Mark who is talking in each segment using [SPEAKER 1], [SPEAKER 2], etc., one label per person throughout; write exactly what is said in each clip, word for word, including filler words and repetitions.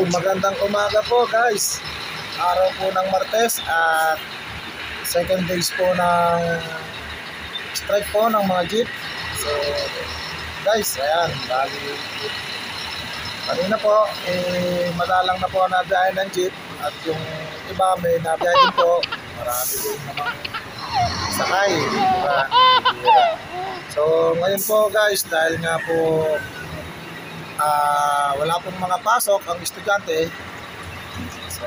[SPEAKER 1] magandang umaga po guys. Araw po ng Martes at second days po ng strike po ng mga jeep. So guys, ayan, bali kanina po, eh, madalang na po nabiyahe ng jeep at yung iba may nabiyahe din po. Marami din namang sakay, diba? So ngayon po guys, dahil nga po Uh, wala pong mga pasok ang estudyante, so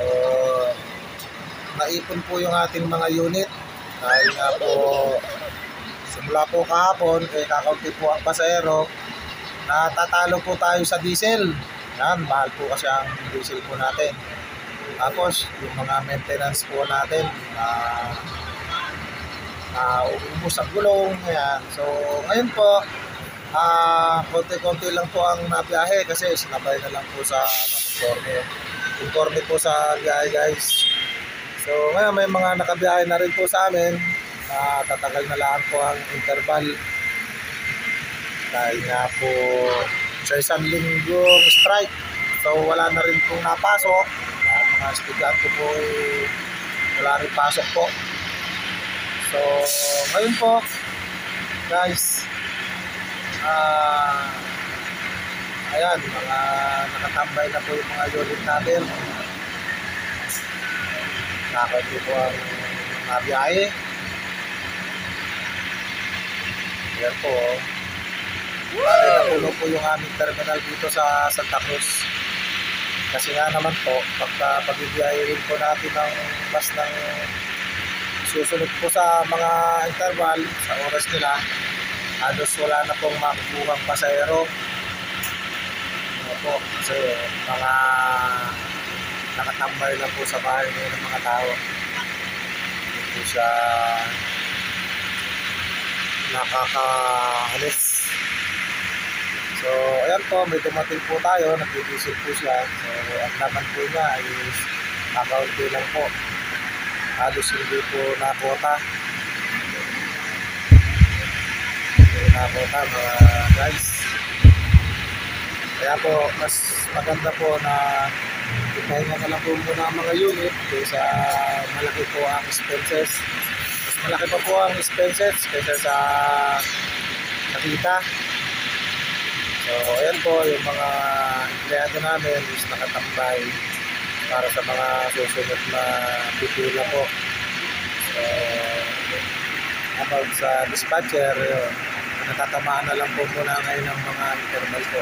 [SPEAKER 1] naipon po yung ating mga unit dahil nga po simula po kahapon eh kakaunti po ang pasahero, natatalo po tayo sa diesel. Yan, mahal po kasi ang diesel po natin. Tapos yung mga maintenance po natin na uh, uubos ang gulong. Yan. So ngayon po Ah, uh, konti-konti lang po ang nabiyahe kasi sinabay na lang po sa ano, conforme. Conforme po sa biyahe guys. So ngayon may mga nakabiyahe na rin po sa amin. Uh, tatagal na lang po ang interval. Dahil nga po sa isang linggong strike. So wala na rin pong napasok. Uh, mga estudyante po eh, wala rin pasok po. So ngayon po guys, Ah, uh, ayan, mga nakatambay na po yung mga unit natin. Nakakati po ang nabiyahe. Ayan po. Pati napuno po yung aming terminal dito sa Santa Cruz. Kasi nga naman po, pagka pagbibiyahein po natin ng bus ng susunod po sa mga interval, sa oras nila, halos wala na pong makukuhang pasahero. Ano po, kasi mga nakatambay lang po sa bahay ngayon ng mga tao. Hindi po siya nakakaalis. So ayan po, may dumating po tayo, nag-diesel po siya. So ang naman po niya ay nakaunti lang po, halos hindi po nakota. Nakota mga guys. Kaya po mas maganda po na ipahinga na lang po muna ang mga unit kaysa malaki po ang expenses. Mas malaki pa po ang expenses kaysa sa nakita. So ayan po yung mga empleyado namin is nakatambay para sa mga susunod na pipila po. So about sa dispatcher, yun, natatamaan na lang po muna ngayon ng mga interval po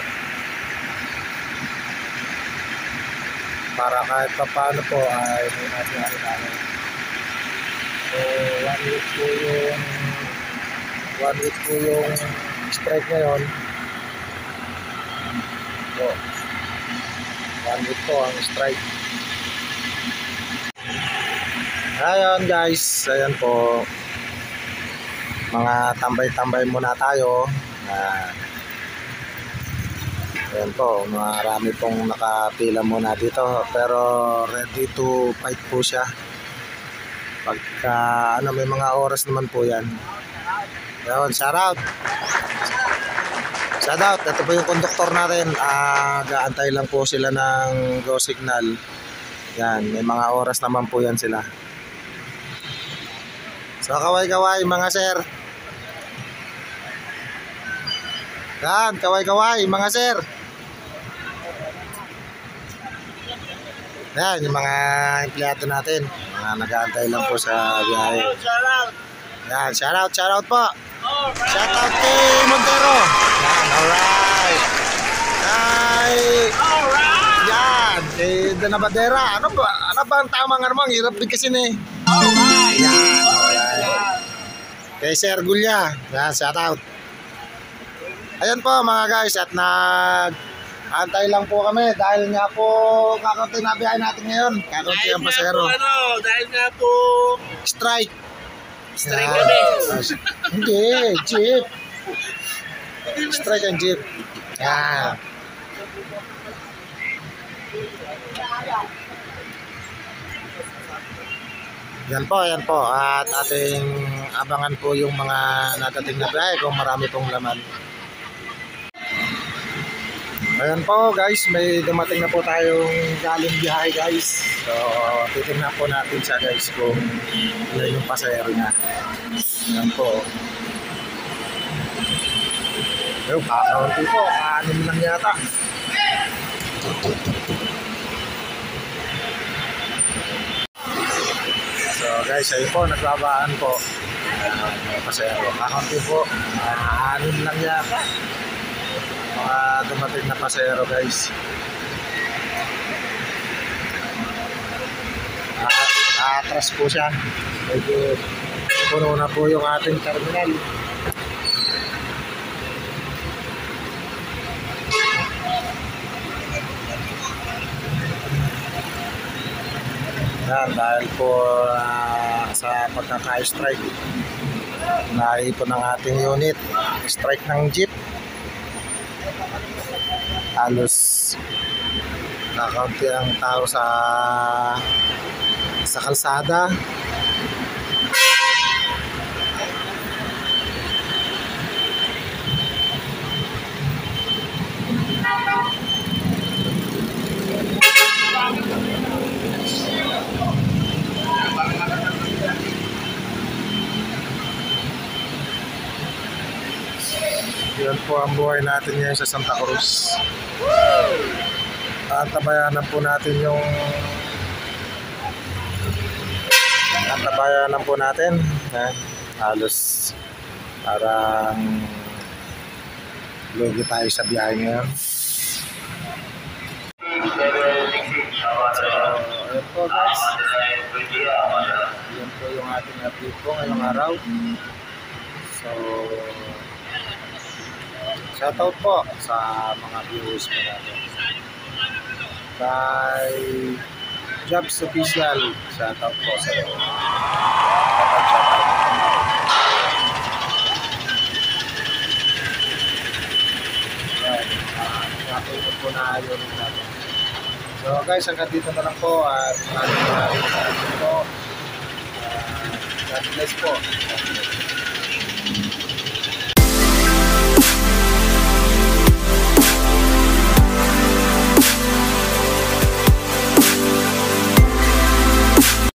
[SPEAKER 1] para kahit pa paano po ay may nabiyahe namin. So one week po yung one week po yung strike ngayon. So one week po ang strike. Ayan guys, ayan po, mga tambay-tambay muna tayo. Uh, ayan po, marami pong nakapila muna dito, pero ready to fight po siya pagka ano, may mga oras naman po yan. Ayan, shout out shout out, ito po yung conductor natin. Uh, gaantay lang po sila ng go signal. Yan, may mga oras naman po yan sila. So kaway-kaway mga sir. Yan, kaway-kaway mga sir. Yan, yung mga empleyado natin, mga nag-aantay lang po sa biyahe. Yan, shout out, shout out po. Shout out kay Montero. Yan, alright. Ay, yan, kay Danabadera. Ano ba? Ano ba ang tamang ano mo? Ang hirap din kasi ni. Yan, alright. Kay Sir Gulya. Yan, shout out. Ayan po mga guys, at nag-antay lang po kami dahil nga po kakaunti na biyahe natin ngayon. Kakaunti ang pasahero.
[SPEAKER 2] Ano, dahil nga po
[SPEAKER 1] strike.
[SPEAKER 2] Strike kami.
[SPEAKER 1] Hindi, jeep. Strike ang jeep. Yan. Yan po, yan po. At ating abangan po yung mga nadating na biyahe kung marami pong laman. Ayan po guys, may dumating na po tayong galing biyahe guys. So, titignan po natin siya guys kung ilan yung pasahero niya. Ayan po. Yung kakaunti po, kaanim lang yata. So guys, ayun po, nagbabaan po. Uh, mga pasahero. Kakaunti po, uh, anim lang yata. Mga dumating na pasahero guys. Ah, atras po siya. Medyo puno na po yung ating terminal. Yan, dahil po uh, sa pagkaka-strike, naipon ng ating unit. Strike ng jeep. Halos nakaunti ang tao sa sa kalsada. Yan po ang buhay natin ngayon sa Santa Cruz. At tabayanan po natin yung at tabayanan po natin eh, halos parang lugi tayo sa biyahe ngayon. So, ayun po guys, yan po yung ating update po ngayong araw. So, shoutout po sa mga viewers po natin. Kay Jobs Official, shoutout po sa iyo. Shoutout, shoutout. Ayan, uh, po na yun natin. So guys, hanggang dito na lang po at maraming maraming salamat po. Uh, God bless po. God bless.